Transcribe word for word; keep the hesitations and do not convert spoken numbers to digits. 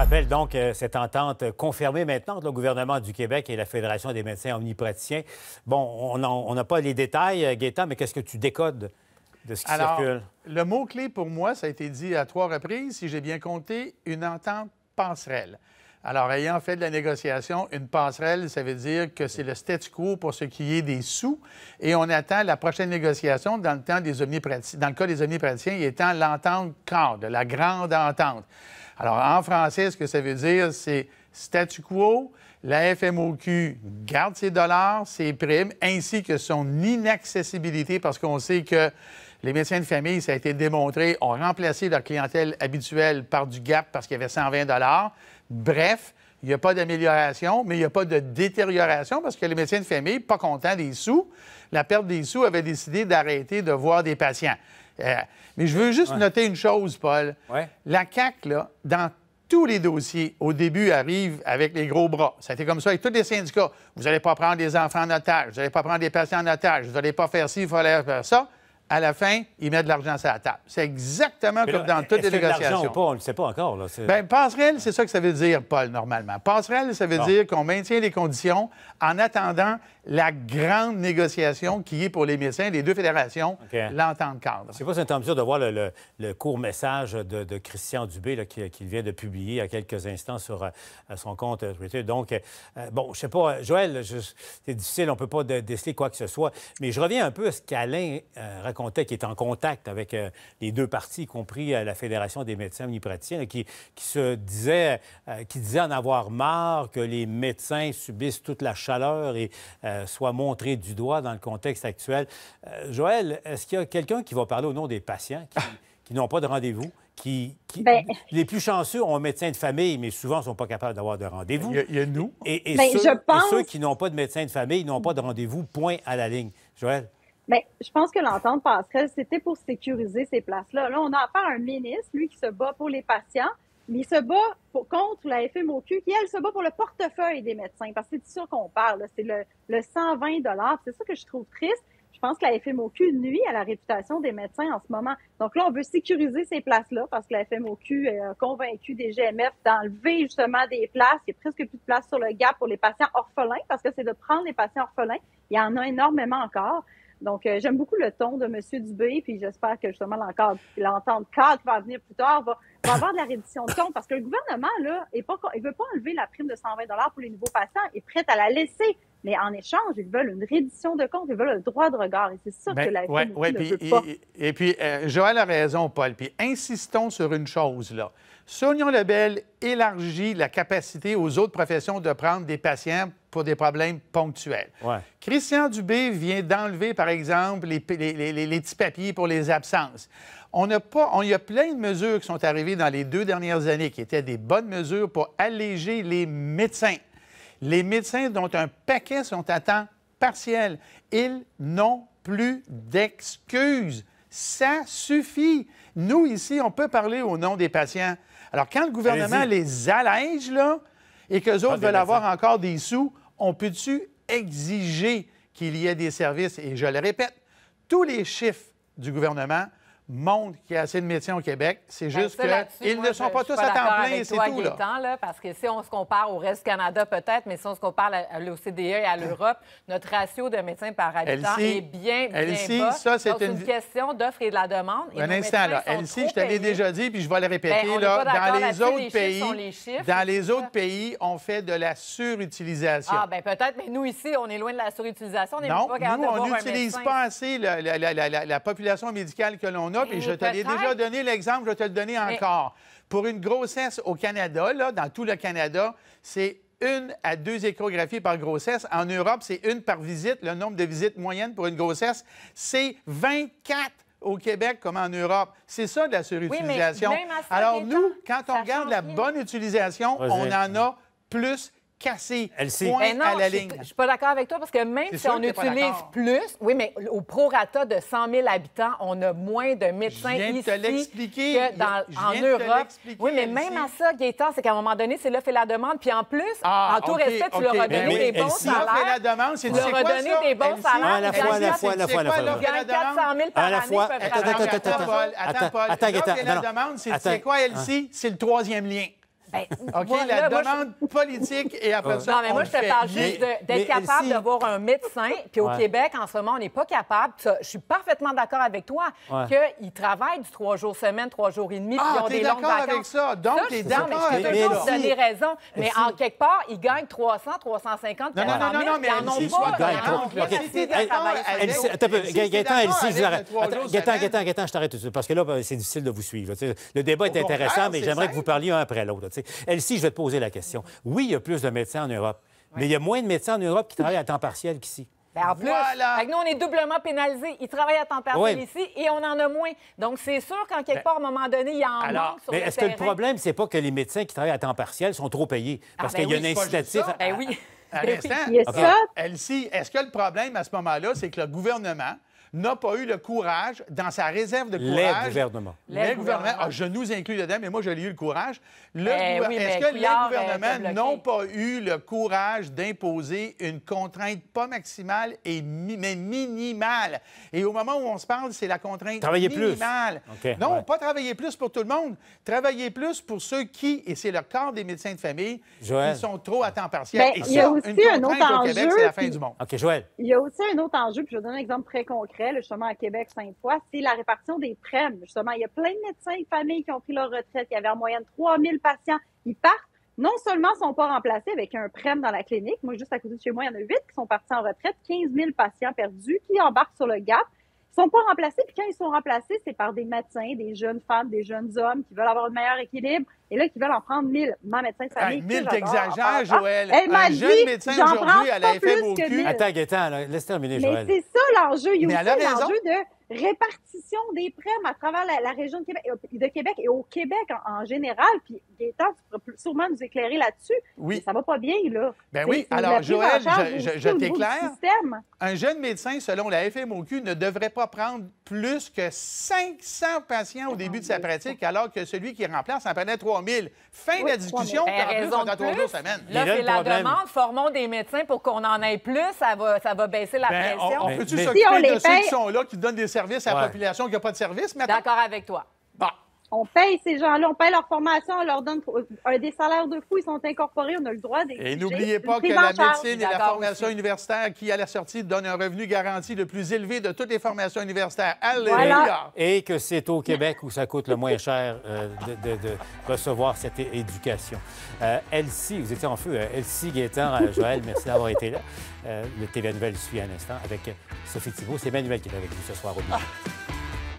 rappelle donc euh, cette entente confirmée maintenant entre le gouvernement du Québec et la Fédération des médecins omnipraticiens. Bon, on n'a pas les détails, euh, Gaétan, mais qu'est-ce que tu décodes de ce qui Alors, circule? Le mot-clé pour moi, ça a été dit à trois reprises, si j'ai bien compté, une entente passerelle. Alors, ayant fait de la négociation, une passerelle, ça veut dire que c'est le statu quo pour ce qui est des sous. Et on attend la prochaine négociation dans le temps des omnipraticiens, dans le cas des omnipraticiens, étant l'entente cadre, la grande entente. Alors, en français, ce que ça veut dire, c'est statu quo, la F M O Q garde ses dollars, ses primes, ainsi que son inaccessibilité, parce qu'on sait que les médecins de famille, ça a été démontré, ont remplacé leur clientèle habituelle par du gap parce qu'il y avait cent vingt dollars. Bref, il n'y a pas d'amélioration, mais il n'y a pas de détérioration parce que les médecins de famille, pas contents des sous, la perte des sous, avaient décidé d'arrêter de voir des patients. Euh, mais je veux juste ouais. noter une chose, Paul. Ouais. La C A Q, là, dans tous les dossiers, au début, arrive avec les gros bras. Ça a été comme ça avec tous les syndicats. Vous n'allez pas prendre des enfants en otage, vous n'allez pas prendre des patients en otage, vous n'allez pas faire ci, il fallait faire ça. À la fin, ils mettent de l'argent sur la table. C'est exactement mais comme là, dans toutes les négociations. Est-ce ou pas? On ne le sait pas encore. Là. Bien, passerelle, c'est ça que ça veut dire, Paul, normalement. Passerelle, ça veut bon. dire qu'on maintient les conditions en attendant la grande négociation qui est pour les médecins, les deux fédérations, okay. l'entente cadre. Je ne sais pas si c'est en mesure de voir le, le, le court message de, de Christian Dubé qu'il qui vient de publier il y a quelques instants sur euh, son compte Twitter. Donc, euh, bon, je ne sais pas, Joël, c'est difficile, on ne peut pas de, déceler quoi que ce soit, mais je reviens un peu à ce qu'Alain euh, racontait, qui est en contact avec euh, les deux parties, y compris euh, la Fédération des médecins omnipraticiens, qui, qui se disait, euh, qui disait en avoir marre que les médecins subissent toute la chaleur et euh, soient montrés du doigt dans le contexte actuel. Euh, Joël, est-ce qu'il y a quelqu'un qui va parler au nom des patients qui, qui n'ont pas de rendez-vous? Qui, qui, ben, les plus chanceux ont un médecin de famille, mais souvent ne sont pas capables d'avoir de rendez-vous. Il y, y a nous. Et, et, ben, ceux, je pense... et ceux qui n'ont pas de médecin de famille n'ont pas de rendez-vous, point à la ligne. Joël? Bien, je pense que l'entente passerelle, c'était pour sécuriser ces places-là. Là, on a affaire à un ministre, lui, qui se bat pour les patients, mais il se bat pour, contre la F M O Q, qui, elle, se bat pour le portefeuille des médecins. Parce que c'est de ça qu'on parle. C'est le, le cent vingt dollars. C'est ça que je trouve triste. Je pense que la F M O Q nuit à la réputation des médecins en ce moment. Donc là, on veut sécuriser ces places-là parce que la F M O Q a convaincu des G M F d'enlever justement des places. Il y a presque plus de place sur le gap pour les patients orphelins parce que c'est de prendre les patients orphelins. Il y en a énormément encore. Donc, euh, j'aime beaucoup le ton de M. Dubé, puis j'espère que justement l'entente cadre qui va venir plus tard va, va avoir de la reddition de compte parce que le gouvernement, là, est pas, il veut pas enlever la prime de cent vingt dollars pour les nouveaux patients, il est prêt à la laisser. Mais en échange, ils veulent une reddition de compte, ils veulent le droit de regard. Et c'est ça ben, que la F M O Q ouais, ouais, ne puis, veut pas. Et, et puis, euh, Joël a raison, Paul. Puis insistons sur une chose, là. Sonia Lebel élargit la capacité aux autres professions de prendre des patients pour des problèmes ponctuels. Ouais. Christian Dubé vient d'enlever, par exemple, les, les, les, les petits papiers pour les absences. On n'a pas, on, il y a plein de mesures qui sont arrivées dans les deux dernières années qui étaient des bonnes mesures pour alléger les médecins. Les médecins dont un paquet sont à temps partiel, ils n'ont plus d'excuses. Ça suffit. Nous, ici, on peut parler au nom des patients. Alors, quand le gouvernement les allège, là, et qu'eux autres veulent avoir encore des sous, on peut-tu exiger qu'il y ait des services? Et je le répète, tous les chiffres du gouvernement montrent qu'il y a assez de médecins au Québec. C'est juste qu'ils ne sont je, pas tous à temps plein, c'est tout. Gaétan, là, parce que si on se compare au reste du Canada, peut-être, mais si on se compare à l'O C D E et à l'Europe, notre ratio de médecins par habitant Elsie, est bien, bien Elsie, bas. Ça, c'est une... une question d'offre et de la demande. Et un instant, là. Elsie, je te l'ai déjà dit, puis je vais le répéter. Ben, là, dans les autres les pays, les chiffres, dans les autres pays, on fait de la surutilisation. Ah, bien peut-être, mais nous, ici, on est loin de la surutilisation. On non, pas nous, on n'utilise pas assez la, la, la, la, la population médicale que l'on a, puis je te l'ai déjà donné l'exemple, je vais te le donner encore. Mais... Pour une grossesse au Canada, là, dans tout le Canada, c'est une à deux échographies par grossesse. En Europe, c'est une par visite. Le nombre de visites moyennes pour une grossesse, c'est vingt-quatre au Québec comme en Europe. C'est ça de la surutilisation. Oui, mais alors nous, quand on regarde la bonne utilisation, on en a plus cassé. Point ben non, à la je, ligne. Je suis pas d'accord avec toi parce que même si on utilise plus, oui, mais au prorata de cent mille habitants, on a moins de médecins ici que dans, en Europe. Oui, mais même à ça, Gaétan, c'est qu'à un moment donné, c'est l'offre et la demande. Puis en plus, ah, en tout okay, respect, tu okay. leur as donné mais, des bons Elsie, salaires. L'offre et la demande, c'est tu leur as donné des bons salaires. À la fois, à la fois, à la fois, à la fois. Ils gagnent quatre cent mille par année. Attends, Paul. Attends, Paul. L'offre et la demande, c'est quoi, Elsie? C'est le troisième lien. Ben, OK, moi, la là, moi, demande je... politique et après ouais. ça, Non, mais moi, on je te fait. parle juste d'être capable si... d'avoir un médecin. Puis au ouais. Québec, en ce moment, on n'est pas capable. Ça, je suis parfaitement d'accord avec toi ouais. qu'ils travaillent du trois jours semaine, trois jours et demi, puis ah, ils ont des longues vacances. avec ça. Donc, tu es d'accord avec ça. Je peux toujours te donner raison. Mais si... en quelque part, ils gagnent trois cents, trois cent cinquante, non, non, non, non, non, mais ils n'en ont pas. Attends un peu. Gaëtan, Elsie, je l'arrête. Gaëtan, Gaëtan, Gaëtan, je t'arrête tout de suite, parce que là, c'est difficile de vous suivre. Le débat est intéressant, mais j'aimerais que vous parliez un après l'autre. Elsie, je vais te poser la question. Oui, il y a plus de médecins en Europe, mais il y a moins de médecins en Europe qui travaillent à temps partiel qu'ici. Bien, en plus, voilà. Avec nous, on est doublement pénalisés. Ils travaillent à temps partiel oui. ici et on en a moins. Donc, c'est sûr qu'en quelque part, à un moment donné, il y a un alors, manque sur mais le est-ce terrain. que le problème, c'est pas que les médecins qui travaillent à temps partiel sont trop payés? Parce ah, ben qu'il y a oui, un incitatif... À... Ben oui. À l'instant, okay. Elsie, est-ce que le problème à ce moment-là, c'est que le gouvernement n'a pas eu le courage, dans sa réserve de courage... Les gouvernements. Les, les gouvernements. Ah, je nous inclus dedans, mais moi, je l'ai eu le courage. Le eh gouver... oui, Est-ce que Couillard, les gouvernements euh, n'ont pas eu le courage d'imposer une contrainte pas maximale, et mi... mais minimale? Et au moment où on se parle, c'est la contrainte travailler minimale. Plus. Okay, non, ouais. pas travailler plus pour tout le monde. Travailler plus pour ceux qui, et c'est le corps des médecins de famille, Joël. qui sont trop à temps partiel. Ben, et il y a aussi une un autre au enjeu. Québec, c'est la fin puis... du monde. OK, Joël. Il y a aussi un autre enjeu, puis je vais donner un exemple très concret, là, justement à Québec, Sainte-Foy, c'est la répartition des prêmes. Justement, il y a plein de médecins de famille qui ont pris leur retraite. Il y avait en moyenne trois mille patients. Ils partent. Non seulement ne sont pas remplacés avec un prême dans la clinique. Moi, juste à côté de chez moi, il y en a huit qui sont partis en retraite. quinze mille patients perdus qui embarquent sur le gap. Ils ne sont pas remplacés. Puis quand ils sont remplacés, c'est par des médecins, des jeunes femmes, des jeunes hommes qui veulent avoir un meilleur équilibre. Et là, qui veulent en prendre mille. Ma médecin de famille. Ah, mille, t'exagères, Joël. Elle un dit, jeune médecin aujourd'hui à la F M O Q. Attends, Gaëtan, laisse terminer, Mais Joël. c'est ça l'enjeu. Il y a Mais aussi l'enjeu de répartition des prêmes à travers la, la région de Québec, de Québec et au Québec en, en général. Puis, Gaëtan, tu pourrais sûrement nous éclairer là-dessus. Oui. Mais ça va pas bien, là. Ben oui. Alors, Joël, je, je, je t'éclaire. Un jeune médecin, selon la F M O Q, ne devrait pas prendre plus que cinq cents patients au début de sa pratique, alors que celui qui remplace en prenait trois mille. Fin oui, de la discussion, puis en plus, on a trois jours semaine. Là, c'est la demande. Formons des médecins pour qu'on en ait plus. Ça va, ça va baisser la ben, pression. On, on peut-tu mais, s'occuper si de ceux paye... qui sont là, qui donnent des services à la ouais. population qui n'a pas de service? D'accord avec toi. Bon. On paye ces gens-là, on paye leur formation, on leur donne un des salaires de fou, ils sont incorporés, on a le droit d'exiger. Et n'oubliez pas que la médecine et la formation aussi. universitaire qui, à la sortie, donne un revenu garanti le plus élevé de toutes les formations universitaires. Alléluia! Voilà. Et que c'est au Québec où ça coûte le moins cher euh, de, de, de recevoir cette éducation. Euh, Elsie, vous étiez en feu. Elsie, Gaëtan, euh, Joël, merci d'avoir été là. Euh, le T V Nouvelles suit à l'instant avec Sophie Thibault. C'est Emmanuel qui est avec vous ce soir au bureau. Ah.